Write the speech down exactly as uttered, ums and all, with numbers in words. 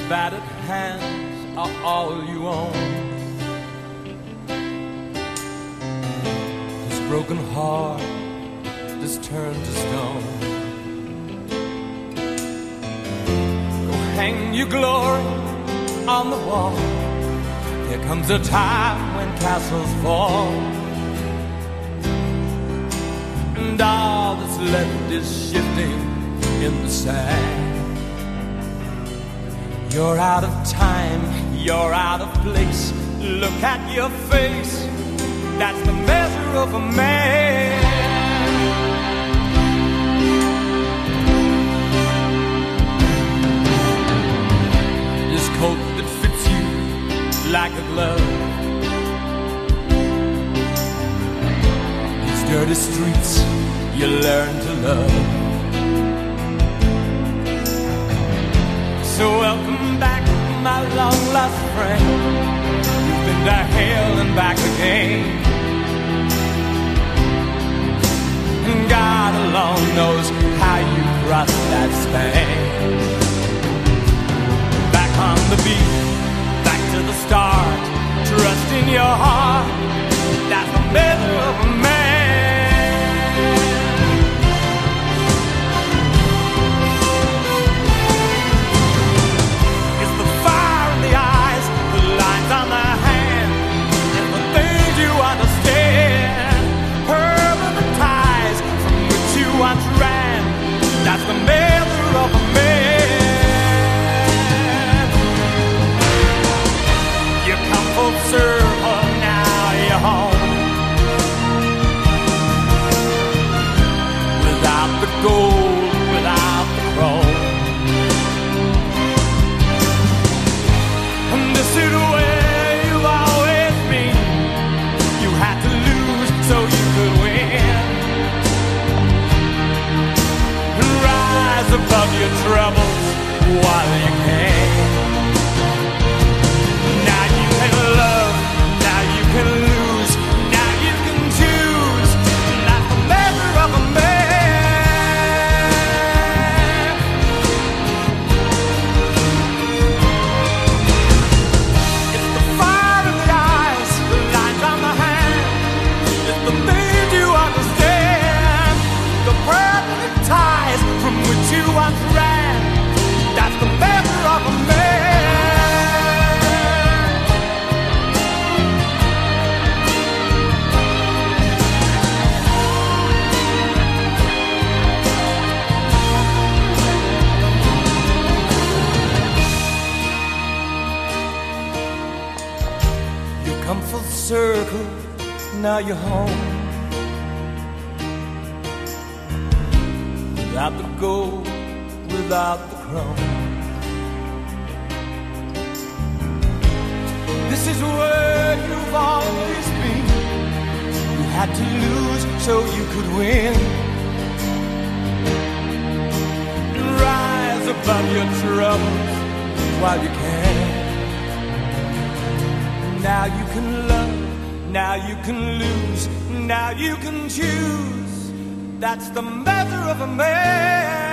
battered hands are all you own. This broken heart is turned to stone. Go hang your glory on the wall. There comes a time when castles fall, and all that's left is shifting in the sand. You're out of time, you're out of place. Look at your face, that's the measure of a man. This coat that fits you like a glove, these dirty streets you learn to love. So welcome back, my long-lost friend. You've been to hell and back again, and God alone knows how you crossed that span. Back on the beat, back to the start. Trust in your heart, that's the measure of a man. On the hand, and the things you understand, permanent ties from which you once ran, that's the measure of a man. You come full circle, now you're home, without the gold, without the chrome. And this is where so you could win, and rise above your troubles while you can. Now you can love, now you can lose, now you can choose, and that's the measure of a man. It's the fire in the eyes, the lines on the hand, the things you understand, the permanent ties from which you once ran, that's the measure of a man. You come full circle, now you're home, without the gold, without the chrome. This is where you've always been. You had to lose so you could win, and rise above your troubles while you can. Now you can love, now you can lose, now you can choose, that's the measure of a man.